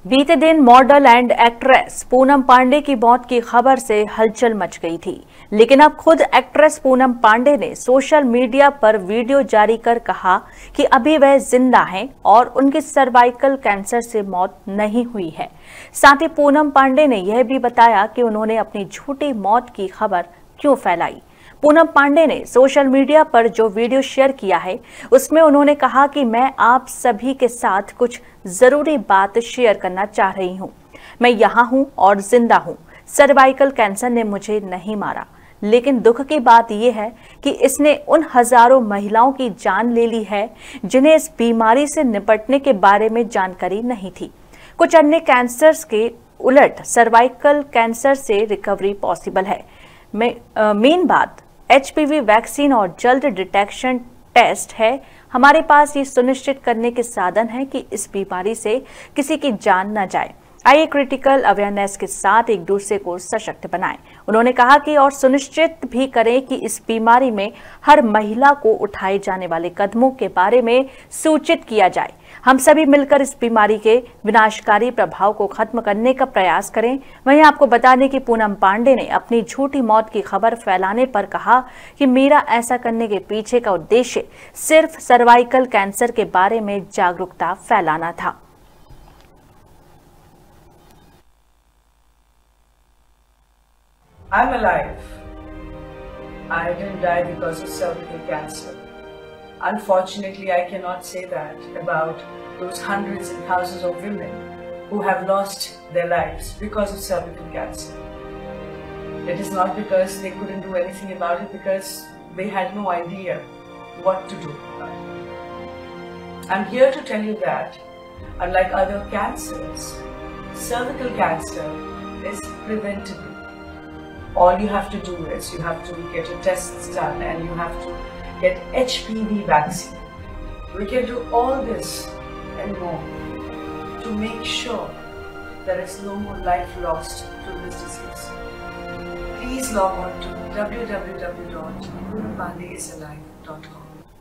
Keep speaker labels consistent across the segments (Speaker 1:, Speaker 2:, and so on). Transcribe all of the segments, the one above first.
Speaker 1: बीते दिन model and actress Poonam Pandey की मौत की खबर से हलचल मच गई थी, लेकिन अब खुद एक्ट्रेस पूनम पांडे ने सोशल मीडिया पर वीडियो जारी कर कहा कि अभी वह जिंदा हैं और उनकी सर्वाइकल कैंसर से मौत नहीं हुई है। साथ ही पूनम पांडे ने यह भी बताया कि उन्होंने अपनी झूठी मौत की खबर क्यों फैलाई। पूनम पांडे ने सोशल मीडिया पर जो वीडियो शेयर किया है, उसमें उन्होंने कहा कि मैं आप सभी के साथ कुछ जरूरी बात शेयर करना चाह रही हूं। मैं यहां हूं और जिंदा हूं। सर्वाइकल कैंसर ने मुझे नहीं मारा, लेकिन दुख की बात यह है कि इसने उन हजारों महिलाओं की जान ले ली है जिन्हें इस बीमारी से निपटने के बारे में जानकारी नहीं थी। कुछ अन्य कैंसर्स के उलट सर्वाइकल कैंसर से रिकवरी पॉसिबल है। मेन बात HPV वैक्सीन और जल्द डिटेक्शन टेस्ट है। हमारे पास ये सुनिश्चित करने के साधन है कि इस बीमारी से किसी की जान न जाए। आइए क्रिटिकल अवेयरनेस के साथ एक दूसरे को सशक्त बनाएं। उन्होंने कहा कि और सुनिश्चित भी करें कि इस बीमारी में हर महिला को उठाए जाने वाले कदमों के बारे में सूचित किया जाए। हम सभी मिलकर इस बीमारी के विनाशकारी प्रभाव को खत्म करने का प्रयास करें। वहीं आपको बता दें कि पूनम पांडे ने अपनी झूठी मौत की खबर फैलाने पर कहा कि मेरा ऐसा करने के पीछे का उद्देश्य सिर्फ सर्वाइकल कैंसर के बारे में जागरूकता फैलाना था।
Speaker 2: I'm alive. I didn't die because of cervical cancer. Unfortunately, I cannot say that about those hundreds and thousands of women who have lost their lives because of cervical cancer. It is not because they couldn't do anything about it, because they had no idea what to do about it. I'm here to tell you that, unlike other cancers, cervical cancer is preventable. All you have to do is you have to get your tests done and you have to get HPV vaccine. We can do all this and more to make sure there is no more life lost to this disease. Please log on to www.poonampandeisalive.com.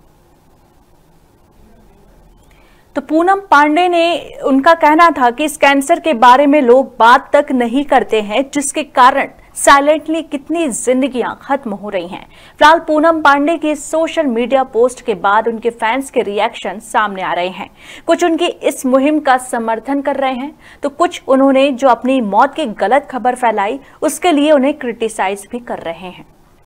Speaker 1: तो पूनम पांडे ने उनका कहना था कि इस cancer के बारे में लोग बात तक नहीं करते हैं, जिसके कारण साइलेंटली कितनी जिंदगियां खत्म हो रही हैं। फिलहाल पूनम पांडे की सोशल मीडिया पोस्ट के बाद उनके फैंस के रिएक्शन सामने आ रहे हैं। कुछ उनकी इस मुहिम का समर्थन कर रहे हैं, तो कुछ उन्होंने जो अपनी मौत की गलत खबर फैलाई उसके लिए उन्हें क्रिटिसाइज भी कर रहे हैं।